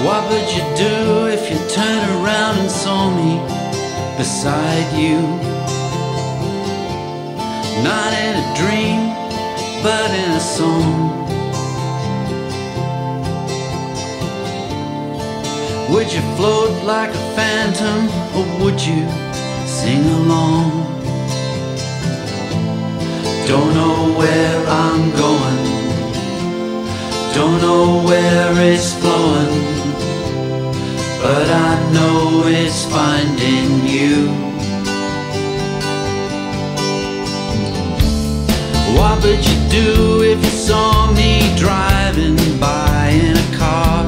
What would you do if you turned around and saw me beside you? Not in a dream, but in a song. Would you float like a phantom, or would you sing along? Don't know where I'm going, don't know where it's flowing, but I know it's finding you. What would you do if you saw me driving by in a car?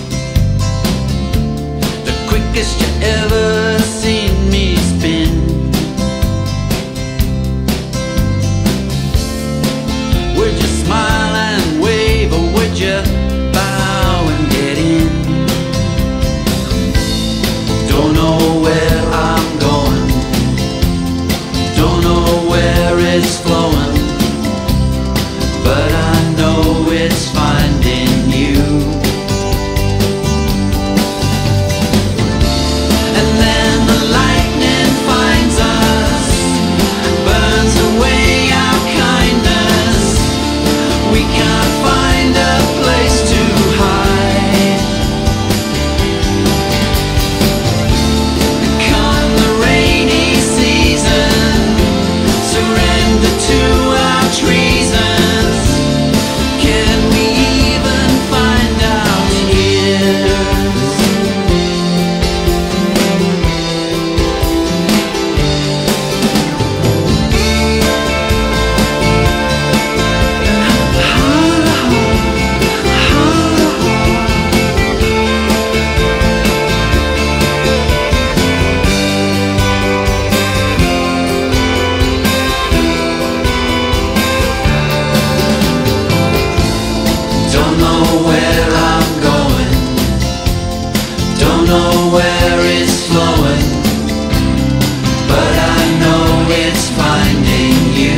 The quickest you ever seen me spin. Would you smile and wave, or would you bow and get in? Don't know where I'm going, don't know where it's flowing, but I know it's finding you. And then the lightning finds us, burns away our kindness. We can't find a place to hide. Come the rainy season, surrender to our treasons. Can we even find our tears? Don't know where I'm going, don't know where it's flowing, but I know it's finding you.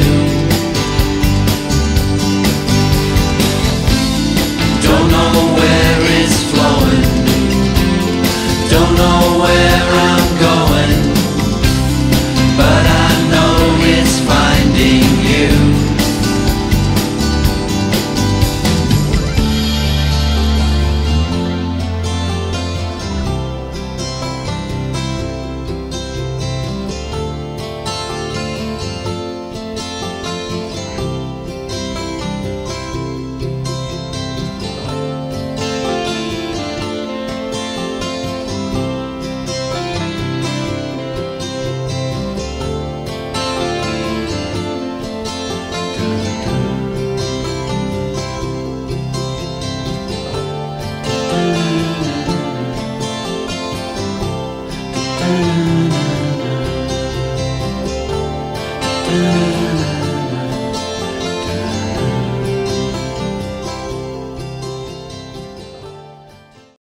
Don't know where it's flowing, don't know where I'm going, but I know it's finding you.